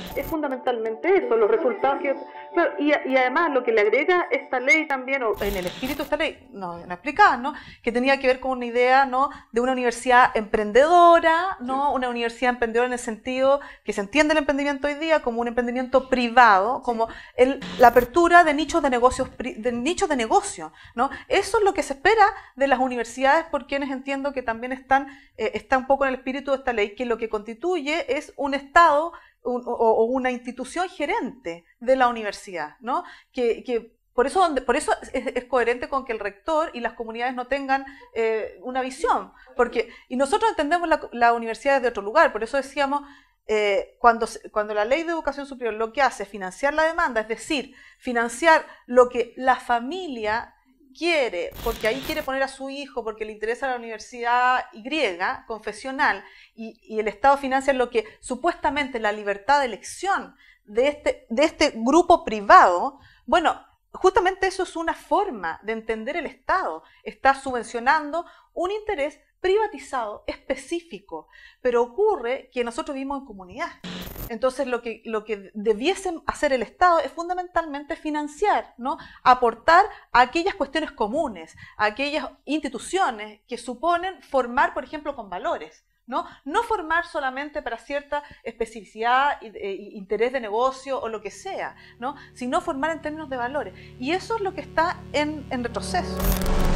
es fundamentalmente eso, los resultados que... Claro, y además lo que le agrega esta ley también, o en el espíritu de esta ley, no explicaban, ¿no? Que tenía que ver con una idea, ¿no? De una universidad emprendedora, ¿no? Una universidad emprendedora en el sentido que se entiende el emprendimiento hoy día como un emprendimiento privado, como la apertura de nichos de negocios, de negocio, ¿no? Eso es lo que se espera de las universidades, por quienes entiendo que también está un poco en el espíritu de esta ley, que lo que constituye es un Estado o una institución gerente de la universidad, ¿no? Que por eso es coherente con que el rector y las comunidades no tengan una visión, y nosotros entendemos la universidad desde otro lugar, por eso decíamos, cuando la ley de educación superior lo que hace es financiar la demanda, es decir, financiar lo que la familia quiere, porque ahí quiere poner a su hijo, porque le interesa la universidad Y, confesional, y el Estado financia lo que supuestamente la libertad de elección de este grupo privado. Bueno, justamente eso es una forma de entender el Estado. Está subvencionando un interés privatizado específico, pero ocurre que nosotros vivimos en comunidad. Entonces lo que debiese hacer el Estado es fundamentalmente financiar, ¿no? Aportar a aquellas cuestiones comunes, a aquellas instituciones que suponen formar, por ejemplo, con valores. No formar solamente para cierta especificidad, interés de negocio o lo que sea, ¿no? Sino formar en términos de valores. Y eso es lo que está en retroceso.